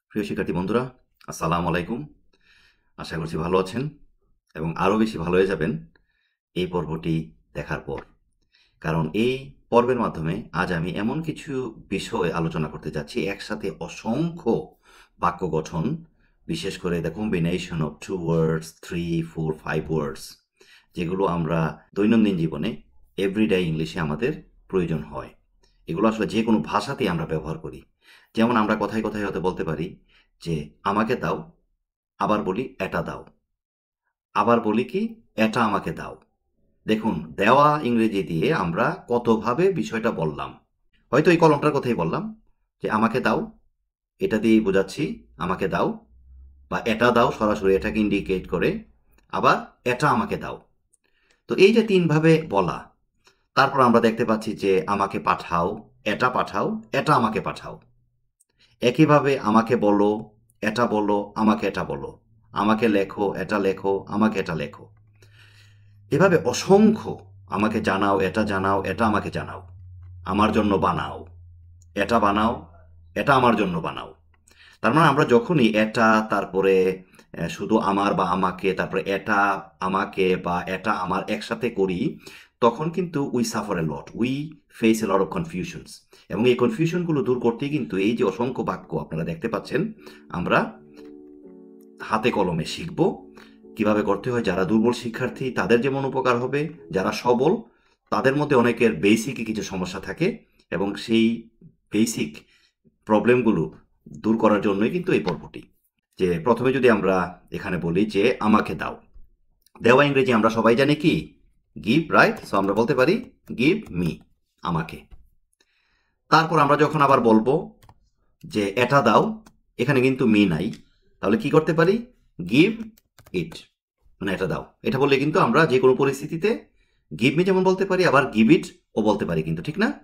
প্রিয় শিক্ষার্থী বন্ধুরা, আসসালামু আলাইকুম। আশা করছি ভালো আছেন এবং আরও বেশি ভালো হয়ে যাবেন এই পর্বটি দেখার পর। কারণ এই পর্বের মাধ্যমে আজ আমি এমন কিছু বিষয় আলোচনা করতে যাচ্ছি, একসাথে অসংখ্য বাক্য গঠন, বিশেষ করে the combination of 2 words, 3, 4, 5 words, যেগুলো আমরা দৈনন্দিন জীবনে এভরিডে ইংলিশে আমাদের প্রয়োজন হয়। এগুলো আসলে যে কোনো ভাষাতেই আমরা ব্যবহার করি। যেমন আমরা কথায় কথায় হয়তো বলতে পারি যে আমাকে দাও, আবার বলি এটা দাও, আবার বলি কি এটা আমাকে দাও। দেখুন, দেওয়া ইংরেজি দিয়ে আমরা কতভাবে বিষয়টা বললাম। হয়তো এই কলমটার কথাই বললাম যে আমাকে দাও, এটা দিয়েই বোঝাচ্ছি আমাকে দাও, বা এটা দাও সরাসরি এটাকে ইন্ডিকেট করে, আবার এটা আমাকে দাও। তো এই যে তিনভাবে বলা, তারপর আমরা দেখতে পাচ্ছি যে আমাকে পাঠাও, এটা আমাকে পাঠাও। একইভাবে আমাকে বলো, আমাকে এটা বলো, আমাকে লেখো, আমাকে এটা লেখো। এভাবে অসংখ্য, আমাকে জানাও, এটা আমাকে জানাও, আমার জন্য বানাও, বানাও, এটা আমার জন্য বানাও। তার মানে আমরা যখনই এটা, তারপরে শুধু আমার বা আমাকে, তারপরে এটা আমাকে বা এটা আমার একসাথে করি, তখন কিন্তু we suffer a lot, we face a lot of confusions. এবং এই কনফিউশনগুলো দূর করতেই কিন্তু এই যে অসংখ্য বাক্য আপনারা দেখতে পাচ্ছেন, আমরা হাতে কলমে শিখব কিভাবে করতে হয়। যারা দুর্বল শিক্ষার্থী তাদের যেমন উপকার হবে, যারা সবল তাদের মধ্যে অনেকের বেসিকে কিছু সমস্যা থাকে, এবং সেই বেসিক প্রবলেমগুলো দূর করার জন্যই কিন্তু এই পর্বটি। যে প্রথমে যদি আমরা এখানে বলি যে আমাকে দাও, দেওয়া ইংরেজি আমরা সবাই জানি কি গিভ, রাইট? সো আমরা বলতে পারি গিভ মি, আমাকে। তারপর আমরা যখন আবার বলবো যে এটা দাও, এখানে কিন্তু মি নাই, তাহলে কি করতে পারি? গিভ ইট, মানে এটা দাও। এটা বললে কিন্তু আমরা যে কোনো পরিস্থিতিতে গিভ মি যেমন বলতে পারি, আবার গিভ ইট ও বলতে পারি কিন্তু, ঠিক না?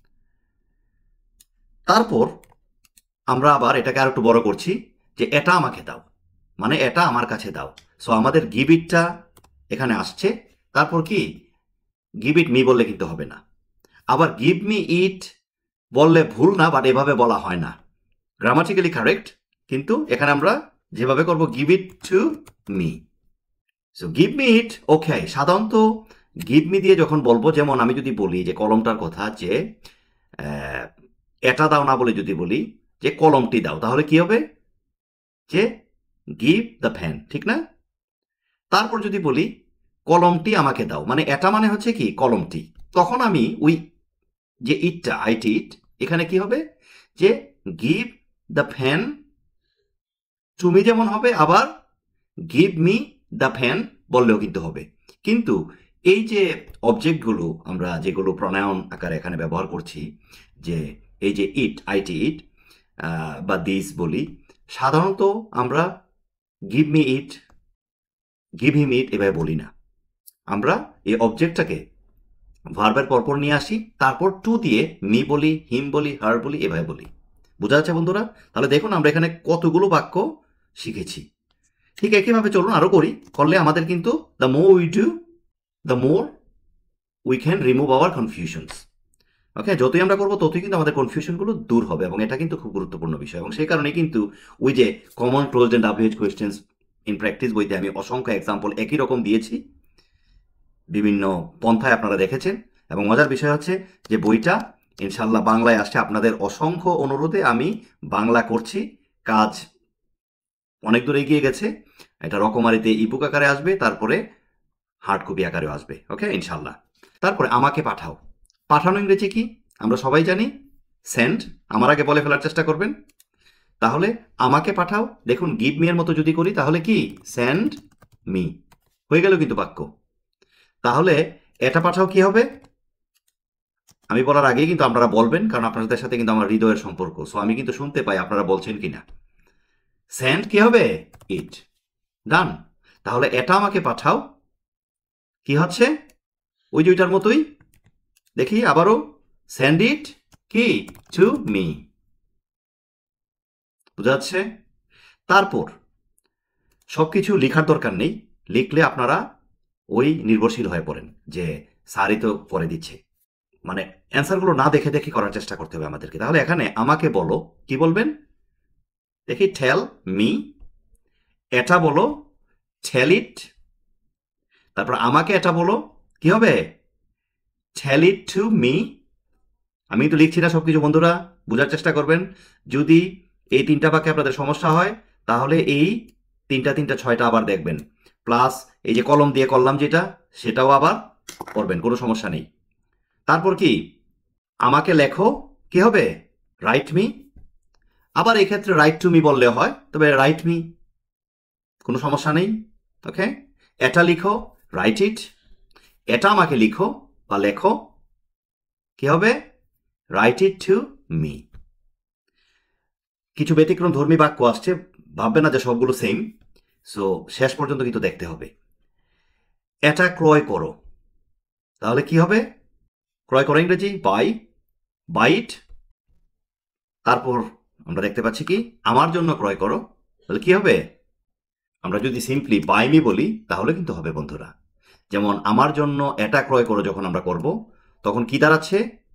তারপর আমরা আবার এটাকে আর একটু বড় করছি যে এটা আমাকে দাও, মানে এটা আমার কাছে দাও। সো আমাদের গিভ ইটটা এখানে আসছে। তারপর কি গিভ ইট মি বললে কিন্তু হবে না। আবার গিভ মি ইট বললে ভুল না, বাট এভাবে বলা হয় না, গ্রামাটিক্যালি কারেক্ট, কিন্তু এখানে আমরা যেভাবে করব give it to me. So give me it, okay. সাধারণত গিভ মি দিয়ে যখন বলবো, যেমন আমি যদি বলি যে কলমটার কথা, যে এটা দাও না বলে যদি বলি যে কলমটি দাও, তাহলে কি হবে? যে গিভ দ্য পেন, ঠিক না? তারপর যদি বলি কলমটি আমাকে দাও, মানে এটা মানে হচ্ছে কি কলমটি, তখন আমি ওই যে ইটটা, আইটি ইট, এখানে কি হবে? যে give the pen to me যেমন হবে, আবার গিভ মি দ্য পেন বললেও কিন্তু হবে। কিন্তু এই যে অবজেক্টগুলো আমরা যেগুলো প্রনাউন আকারে এখানে ব্যবহার করছি, যে এই যে ইট, আইটি ইট বা দিস বলি, সাধারণত আমরা give me it, give him it এভাবে বলি না। আমরা এই অবজেক্টটাকে ভার্বের পরপর নিয়ে আসি, তারপর টু দিয়ে মি বলি, হিম বলি, হার বলি, এভাবে বলি। বোঝা যাচ্ছে বন্ধুরা? তাহলে দেখুন আমরা এখানে কতগুলো বাক্য শিখেছি। ঠিক একইভাবে চলুন আরো করি, করলে আমাদের কিন্তু the more we do, the more we can remove our confusions. Okay, যতই আমরা করবো ততই কিন্তু আমাদের কনফিউশনগুলো দূর হবে, এবং এটা কিন্তু খুব গুরুত্বপূর্ণ বিষয়। এবং সেই কারণে কিন্তু ওই যে common closed and WH questions in practice বইতে আমি অসংখ্য এক্সাম্পল একই রকম দিয়েছি, বিভিন্ন পন্থায় আপনারা দেখেছেন। এবং মজার বিষয় হচ্ছে যে বইটা ইনশাল্লাহ বাংলায় আসছে, আপনাদের অসংখ্য অনুরোধে আমি বাংলা করছি। কাজ অনেক দূর এগিয়ে গেছে, এটা রকমারিতে ইবুক আকারে আসবে, তারপরে হার্ড কপি আকারেও আসবে, ওকে ইনশাল্লাহ। তারপরে আমাকে পাঠাও, পাঠানো ইংরেজি কি আমরা সবাই জানি, সেন্ড। আমার আগে বলে ফেলার চেষ্টা করবেন। তাহলে আমাকে পাঠাও, দেখুন গিভ মি এর মতো যদি করি তাহলে কি সেন্ড মি, হয়ে গেল কিন্তু বাক্য। তাহলে এটা পাঠাও কি হবে? আমি বলার আগেই কিন্তু আপনারা বলবেন, কারণ আপনাদের সাথে কিন্তু আমার হৃদয়ের সম্পর্ক, সো আমি কিন্তু শুনতে পাই আপনারা বলছেন কিনা। সেন্ড কি হবে? ইট। ডান। তাহলে এটা আমাকে পাঠাও কি হচ্ছে? ওই দুইটার মতোই, দেখি আবারও, সেন্ড ইট কি টু মি। বুঝা যাচ্ছে? তারপর সবকিছু লেখার দরকার নেই, লিখলে আপনারা ওই নির্ভরশীল হয়ে পড়েন যে স্যারই তো পরে দিচ্ছে, মানে অ্যান্সারগুলো না দেখে দেখে করার চেষ্টা করতে হবে আমাদেরকে। তাহলে এখানে আমাকে বলো কি বলবেন? দেখি টেল মি, এটা বলো টেল ইট, তারপর আমাকে এটা বলো, কি হবে? Tell it to me. আমি তো লিখছি না সবকিছু, বন্ধুরা বোঝার চেষ্টা করবেন। যদি এই 3টা বাক্যে আপনাদের সমস্যা হয় তাহলে এই 3টা 6টা আবার দেখবেন, প্লাস এই যে কলম দিয়ে করলাম যেটা, সেটাও আবার করবেন, কোনো সমস্যা নেই। তারপর কি, আমাকে লেখো, কি হবে? Write me. আবার এক্ষেত্রে রাইট টু মি বললে হয়, তবে রাইট মি, কোনো সমস্যা নেই। ওকে, এটা লিখো, রাইট ইট। এটা আমাকে লিখো বা লেখো, কি হবে? Write it to me. কিছু ব্যতিক্রম ধর্মী বাক্য আসছে, ভাববে না যে সবগুলো সেম। সো শেষ পর্যন্ত কিন্তু দেখতে হবে। এটা ক্রয় করো, তাহলে কি হবে? ক্রয় করো ইংরেজি বাই, বাইট। তারপর আমরা দেখতে পাচ্ছি কি, আমার জন্য ক্রয় করো, তাহলে কি হবে? আমরা যদি সিম্পলি বাই মি বলি তাহলে কিন্তু হবে বন্ধুরা। যেমন আমার জন্য এটা ক্রয় করো যখন আমরা করব, তখন কি দাঁড়াচ্ছে?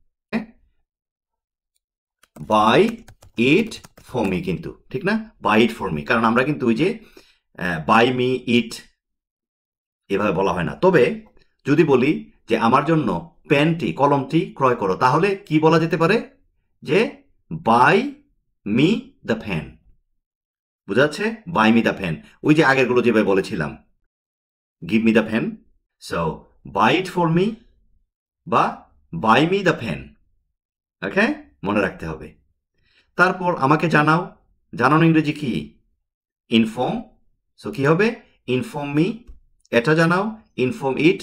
বাই ইট ফর মি, কিন্তু ঠিক না? বাই ইট ফর মি, কারণ আমরা কিন্তু ওই যে বাই মি ইট এভাবে বলা হয় না। তবে যদি বলি যে আমার জন্য পেনটি, কলমটি ক্রয় করো, তাহলে কি বলা যেতে পারে? যে বাই মি দ্য পেন। বুঝা যাচ্ছে? বাই মি দ্য পেন, ওই যে আগেরগুলো যেভাবে বলেছিলাম, give me the pen. So buy it for me বা buy me the pen. Okay, মনে রাখতে হবে। তারপর আমাকে জানাও, জানানো ইংরেজি কি? ইনফর্ম। সো কি হবে? Inform me. এটা জানাও, ইনফর্ম ইট।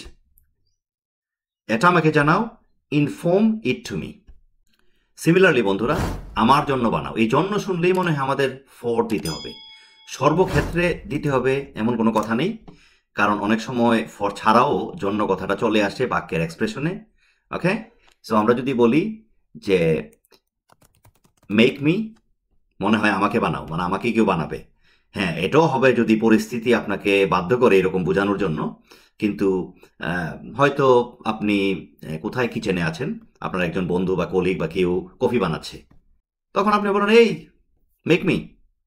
এটা আমাকে জানাও, inform it to me. Similarly বন্ধুরা, আমার জন্য বানাও, এই জন্য শুনলেই মনে হয় আমাদের ফর দিতে হবে। সর্বক্ষেত্রে দিতে হবে এমন কোনো কথা নেই, কারণ অনেক সময় ফর ছাড়াও জন্য কথাটা চলে আসে বাক্যের এক্সপ্রেশনে। ওকে, সো আমরা যদি বলি যে মেক মি, মনে হয় আমাকে বানাও, মানে আমাকে কেউ বানাবে। হ্যাঁ, এটাও হবে যদি পরিস্থিতি আপনাকে বাধ্য করে এরকম বোঝানোর জন্য। কিন্তু হয়তো আপনি কোথায় কিচেনে আছেন, আপনার একজন বন্ধু বা কলিগ বা কেউ কফি বানাচ্ছে, তখন আপনি বলেন এই মেক মি,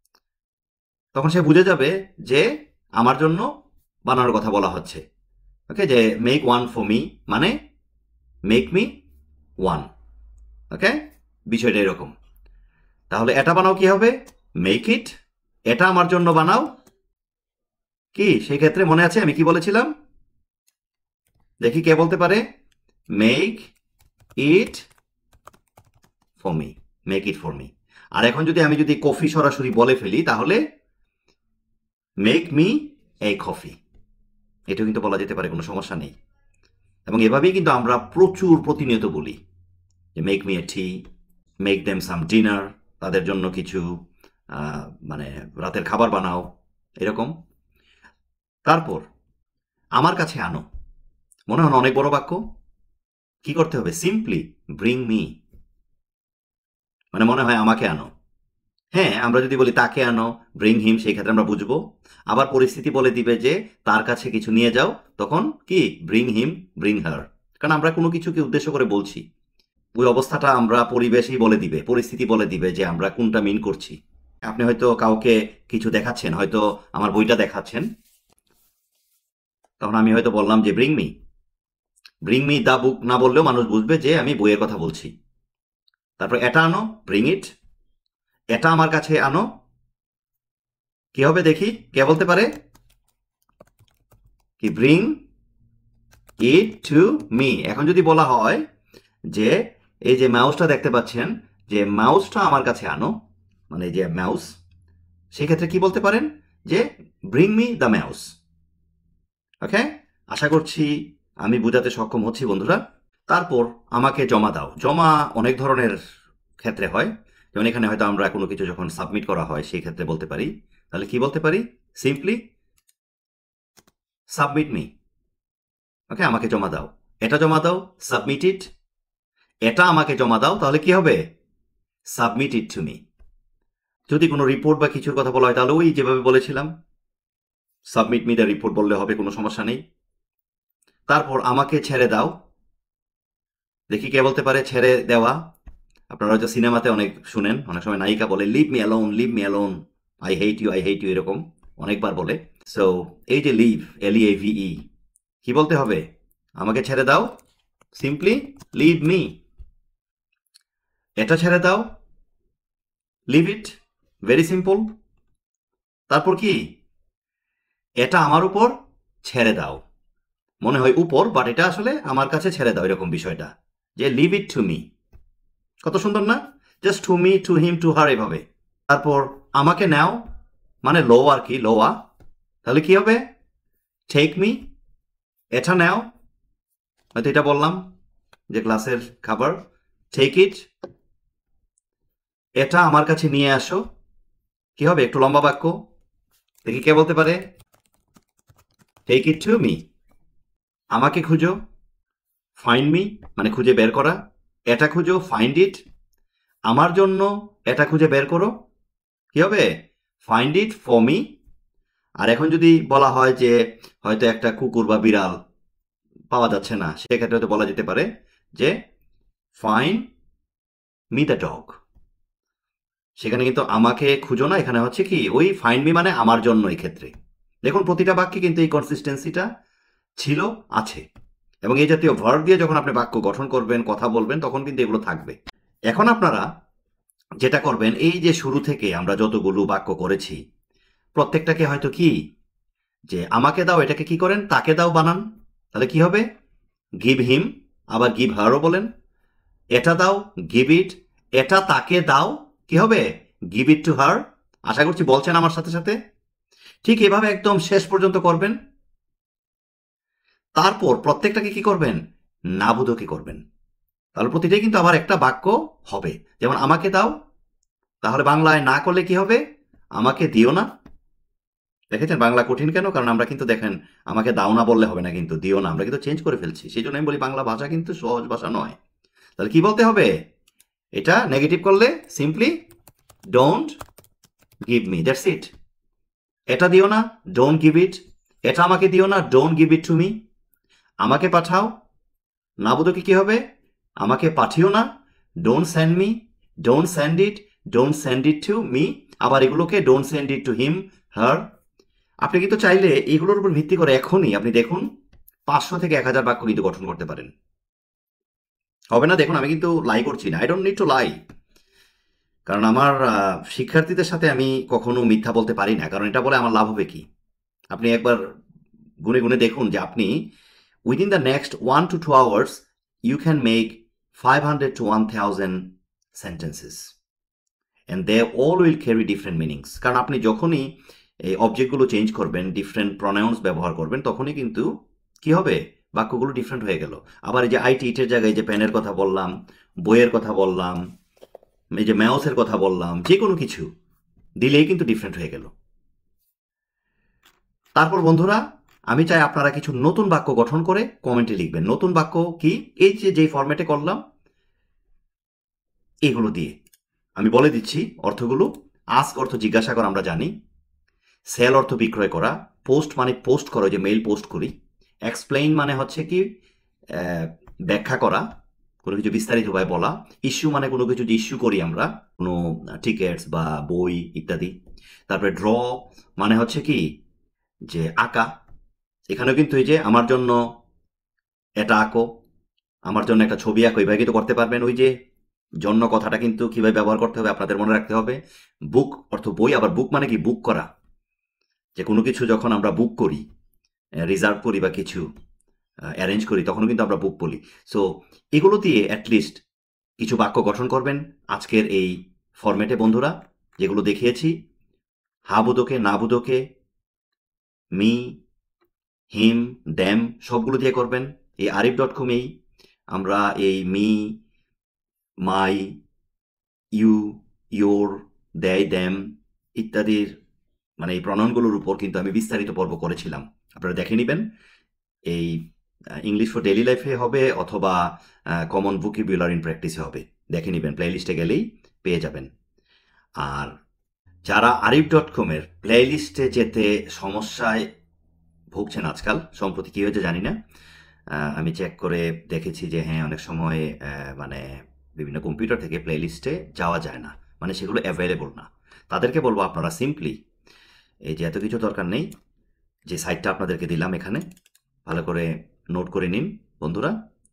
তখন সে বুঝে যাবে যে আমার জন্য বানানোর কথা বলা হচ্ছে। ওকে, যে মেক ওয়ান ফর মি মানে মেক মি ওয়ান। ওকে, বিষয়টা এরকম। তাহলে এটা বানাও কি হবে? Make it. এটা আমার জন্য বানাও, কি সেই ক্ষেত্রে মনে আছে আমি কি বলেছিলাম? দেখি কে বলতে পারে? Make it for me, make it for me. আর এখন যদি আমি কফি সরাসরি বলে ফেলি তাহলে মেক মি এ কফি, এটাও কিন্তু বলা যেতে পারে, কোনো সমস্যা নেই। এবং এভাবেই কিন্তু আমরা প্রচুর প্রতিনিয়ত বলি যে make me a tea, make them some dinner, তাদের জন্য কিছু মানে রাতের খাবার বানাও, এরকম। তারপর আমার কাছে আনো, মনে হয় অনেক বড় বাক্য। কি করতে হবে? সিম্পলি ব্রিং মি, মানে মনে হয় আমাকে আনো। হ্যাঁ, আমরা যদি বলি তাকে আনো, ব্রিং হিম, সেই ক্ষেত্রে আমরা বুঝবো। আবার পরিস্থিতি বলে দিবে যে তার কাছে কিছু নিয়ে যাও, তখন কি ব্রিং হিম, ব্রিং হার, কারণ আমরা কোনো কিছুকে উদ্দেশ্য করে বলছি। ওই অবস্থাটা আমরা পরিবেশই বলে দিবে, পরিস্থিতি বলে দিবে যে আমরা কোনটা মিন করছি। আপনি হয়তো কাউকে কিছু দেখাচ্ছেন, হয়তো আমার বইটা দেখাচ্ছেন, তখন আমি হয়তো বললাম যে ব্রিং মি দ্য বুক, না বললেও মানুষ বুঝবে যে আমি বইয়ের কথা বলছি। তারপর এটা আনো, ব্রিং ইট। এটা আমার কাছে আনো, কি হবে দেখি কে বলতে পারে? কি ব্রিং ইট টু মি। এখন যদি বলা হয় যে এই যে মাউসটা দেখতে পাচ্ছেন, যে মাউসটা আমার কাছে আনো, মানে যে মাউস, সেক্ষেত্রে কি বলতে পারেন? যে bring me the mouse. Okay, আশা করছি আমি বোঝাতে সক্ষম হচ্ছি বন্ধুরা। তারপর আমাকে জমা দাও, জমা অনেক ধরনের ক্ষেত্রে হয়। যেমন এখানে হয়তো আমরা কোনো কিছু যখন সাবমিট করা হয় সেই ক্ষেত্রে বলতে পারি। তাহলে কি বলতে পারি? Simply submit me. ওকে, আমাকে জমা দাও, এটা জমা দাও, সাবমিট ইট। এটা আমাকে জমা দাও, তাহলে কি হবে? Submit it to me. যদি কোনো রিপোর্ট বা কিছুর কথা বলা হয় তাহলে ওই যেভাবে বলেছিলাম, সাবমিট মি দ্য রিপোর্ট বললে হবে, কোনো সমস্যা নেই। তারপর আমাকে ছেড়ে দাও, দেখি কে বলতে পারে ছেড়ে দেওয়া। আপনারা হয়তো সিনেমাতে অনেক শুনেন, অনেক সময় নায়িকা বলে leave me alone, leave me alone, I hate you এরকম অনেকবার বলে। সো এই যে লিভ, LEAVE, কি বলতে হবে? আমাকে ছেড়ে দাও, সিম্পলি লিভ মি। এটা ছেড়ে দাও, লিভ ইট, ভেরি সিম্পল। তারপর কি? এটা আমার উপর ছেড়ে দাও। মনে হয় উপর, বাট এটা আসলে আমার কাছে ছেড়ে দাও, এরকম বিষয়টা, যে লিভ ইট টু মি। কত সুন্দর না? Just to me, to him, to her, এভাবে। তারপর আমাকে নাও, মানে লো আর কি, লোয়া। তাহলে কি হবে? টেক মি, এটা নাও, হয়তো এটা বললাম যে ক্লাসের খাবার, টেক ইট, এটা আমার কাছে নিয়ে আসো। কি হবে? একটু লম্বা বাক্য, দেখি কে বলতে পারে। Take it to me. আমাকে খুঁজো, ফাইন্ড মি, মানে খুঁজে বের করা। এটা খুঁজো, ফাইন্ড ইট। আমার জন্য এটা খুঁজে বের করো। কি হবে? Find it for me. আর এখন যদি বলা হয় যে হয়তো একটা কুকুর বা বিড়াল পাওয়া যাচ্ছে না, সেক্ষেত্রে হয়তো বলা যেতে পারে যে ফাইন্ড মি দ্য ডগ। সেখানে কিন্তু আমাকে খুঁজো না, এখানে হচ্ছে কি ওই ফাইন্ড মি মানে আমার জন্য। এই ক্ষেত্রে দেখুন প্রতিটা বাক্যে কিন্তু এই কনসিস্টেন্সিটা ছিল, আছে। এবং এই জাতীয় ভার্ব দিয়ে যখন আপনি বাক্য গঠন করবেন, কথা বলবেন, তখন কিন্তু এগুলো থাকবে। এখন আপনারা যেটা করবেন, এই যে শুরু থেকে আমরা যতগুলো বাক্য করেছি, প্রত্যেকটাকে হয়তো কি যে আমাকে দাও, এটাকে কি করেন? তাকে দাও বানান। তাহলে কি হবে? গিভ হিম, আবার গিভ হারও বলেন। এটা দাও, গিভ ইট। এটা তাকে দাও, কি হবে? Give it to her. আশা করছি বলছেন আমার সাথে সাথে। ঠিক এভাবে একদম শেষ পর্যন্ত করবেন। তারপর প্রত্যেকটাকে কি করবেন? নাবোধকে করবেন। তাহলে প্রতিটাই কিন্তু আবার একটা বাক্য হবে। যেমন আমাকে দাও, তাহলে বাংলায় না করলে কি হবে? আমাকে দিও না। দেখেছেন বাংলা কঠিন কেন? কারণ আমরা কিন্তু দেখেন আমাকে দাও না বললে হবে না, কিন্তু দিও না আমরা কিন্তু চেঞ্জ করে ফেলছি। সেই জন্য আমি বলি বাংলা ভাষা কিন্তু সহজ ভাষা নয়। তাহলে কি বলতে হবে? এটা নেগেটিভ করলে simply don't give me, that's it. এটা দিও না, ডোন্ট গিভ ইট। এটা আমাকে দিও না, don't give it to me. আমাকে পাঠাও, না বোধকে কি হবে? আমাকে পাঠিও না, don't send me, don't send it, don't send it to me. আবার এগুলোকে don't send it to him, her. আপনি কিন্তু চাইলে এগুলোর উপর ভিত্তি করে এখনই আপনি দেখুন 500 থেকে 1000 বাক্য কিন্তু গঠন করতে পারেন। হবে না? দেখুন আমি কিন্তু লাই করছি না, I don't need to lie. কারণ আমার শিক্ষার্থীদের সাথে আমি কখনো মিথ্যা বলতে পারি না, কারণ এটা বলে আমার লাভ হবে কি? আপনি একবার গুনে গুনে দেখুন যে আপনি within the next 1 to 2 hours you can make 500 to 1000 sentences and they all will carry different meanings। কারণ আপনি যখনই এই অবজেক্টগুলো চেঞ্জ করবেন, ডিফারেন্ট প্রনাউন্স ব্যবহার করবেন, তখনই কিন্তু কি হবে? বাক্যগুলো ডিফারেন্ট হয়ে গেল। আবার এই যে আইটি ইটের জায়গায় যে পেনের কথা বললাম, বইয়ের কথা বললাম, এই যে মাউসের কথা বললাম, যে কোনো কিছু দিলেই কিন্তু ডিফারেন্ট হয়ে গেল। তারপর বন্ধুরা, আমি চাই আপনারা কিছু নতুন বাক্য গঠন করে কমেন্টে লিখবেন। নতুন বাক্য কি? এই যে যেই ফরম্যাটে করলাম এগুলো দিয়ে আমি বলে দিচ্ছি অর্থগুলো। আস্ক অর্থ জিজ্ঞাসা করা, আমরা জানি। সেল অর্থ বিক্রয় করা। পোস্ট মানে পোস্ট করা, যে মেইল পোস্ট করি। এক্সপ্লেইন মানে হচ্ছে কি ব্যাখ্যা করা, কোনো কিছু বিস্তারিতভাবে বলা। ইস্যু মানে কোনো কিছু যে ইস্যু করি আমরা, কোনো টিকেটস বা বই ইত্যাদি। তারপরে ড্র মানে হচ্ছে কি যে আঁকা। এখানেও কিন্তু এই যে আমার জন্য এটা আঁকো, আমার জন্য একটা ছবি আঁকো, এভাবে কিন্তু করতে পারবেন। ওই যে জন্য কথাটা কিন্তু কিভাবে ব্যবহার করতে হবে আপনাদের মনে রাখতে হবে। বুক অর্থ বই, আবার বুক মানে কি বুক করা, যে কোনো কিছু যখন আমরা বুক করি, রিজার্ভ করি বা কিছু অ্যারেঞ্জ করি, তখনও কিন্তু আমরা বুক বলি। সো এগুলো দিয়ে অ্যাটলিস্ট কিছু বাক্য গঠন করবেন আজকের এই ফরম্যাটে বন্ধুরা, যেগুলো দেখিয়েছি। হা বোধকে, না বোধকে, মি, হিম, দ্যাম সবগুলো দিয়ে করবেন। এই arif.com-এই আমরা এই me, my, you, your, they, them ইত্যাদির মানে এই প্রণয়নগুলোর উপর কিন্তু আমি বিস্তারিত পর্ব করেছিলাম। আপনারা দেখে নেবেন। এই ইংলিশ ফর ডেইলি লাইফে হবে অথবা কমন ভোকাবুলারি ইন প্র্যাকটিসে হবে। দেখে নেবেন, প্লেলিস্টে গেলেই পেয়ে যাবেন। আর যারা arif.com-এর প্লেলিস্টে যেতে সমস্যায় ভুগছেন আজকাল, সম্প্রতি কী হয়েছে জানি না, আমি চেক করে দেখেছি যে হ্যাঁ, অনেক সময় মানে বিভিন্ন কম্পিউটার থেকে প্লেলিস্টে যাওয়া যায় না, মানে সেগুলো অ্যাভেলেবল না। তাদেরকে বলবো আপনারা সিম্পলি এই যে এত কিছু দরকার নেই, যে সাইটটা আপনাদেরকে দিলাম এখানে ভালো করে নোট করে নিন বন্ধুরা,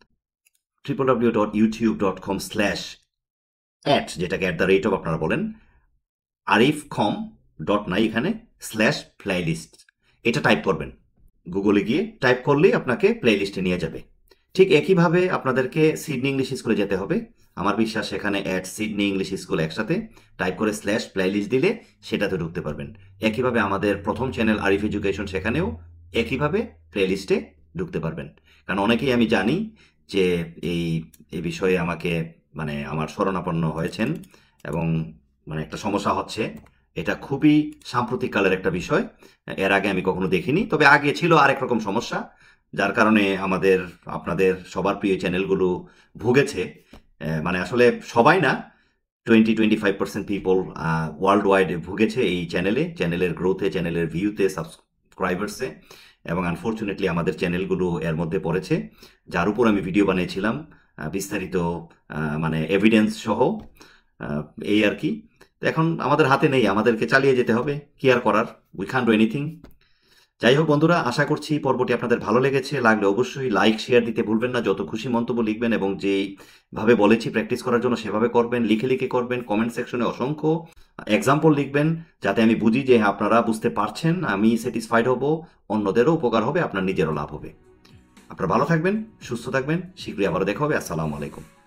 www.youtube.com/@ যেটাকে @ আপনারা বলেন, arifcom ডট নাই এখানে /playlist, এটা টাইপ করবেন। গুগলে গিয়ে টাইপ করলেই আপনাকে প্লেলিস্টে নিয়ে যাবে। ঠিক একইভাবে আপনাদেরকে সিডনি ইংলিশ স্কুলে যেতে হবে। আমার বিশ্বাস এখানে @সিডনি ইংলিশ স্কুল একসাথে টাইপ করে /playlist দিলে সেটাতে ঢুকতে পারবেন। একইভাবে আমাদের প্রথম চ্যানেল আরিফ এডুকেশন, সেখানেও একইভাবে প্লেলিস্টে ঢুকতে পারবেন। কারণ অনেকেই আমি জানি যে এই এই বিষয়ে আমাকে মানে আমার শরণাপন্ন হয়েছেন এবং মানে একটা সমস্যা হচ্ছে। এটা খুবই সাম্প্রতিককালের একটা বিষয়, এর আগে আমি কখনো দেখিনি। তবে আগে ছিল আরেক রকম সমস্যা, যার কারণে আমাদের আপনাদের সবার প্রিয় চ্যানেলগুলো ভুগেছে। মানে আসলে সবাই না, 20-25% পিপল ওয়ার্ল্ড ওয়াইড ভুগেছে এই চ্যানেলের গ্রোথে, চ্যানেলের ভিউতে, সাবস্ক্রাইবার্সে, এবং আনফর্চুনেটলি আমাদের চ্যানেলগুলো এর মধ্যে পড়েছে, যার উপর আমি ভিডিও বানিয়েছিলাম বিস্তারিত মানে এভিডেন্স সহ, এই আর কি। তো এখন আমাদের হাতে নেই, আমাদেরকে চালিয়ে যেতে হবে, কি আর করার, উই ক্যান ডু এনিথিং। যাই হোক বন্ধুরা, আশা করছি পর্বটি আপনাদের ভালো লেগেছে। লাগলে অবশ্যই লাইক শেয়ার দিতে ভুলবেন না, যত খুশি মন্তব্য লিখবেন এবং যেইভাবে বলেছি প্র্যাকটিস করার জন্য সেভাবে করবেন, লিখে লিখে করবেন। কমেন্ট সেকশনে অসংখ্য এক্সাম্পল লিখবেন, যাতে আমি বুঝি যে আপনারা বুঝতে পারছেন, আমি স্যাটিসফাইড হব, অন্যদেরও উপকার হবে, আপনার নিজেরও লাভ হবে। আপনারা ভালো থাকবেন, সুস্থ থাকবেন, শীঘ্রই আবারও দেখা হবে। আসসালামু আলাইকুম।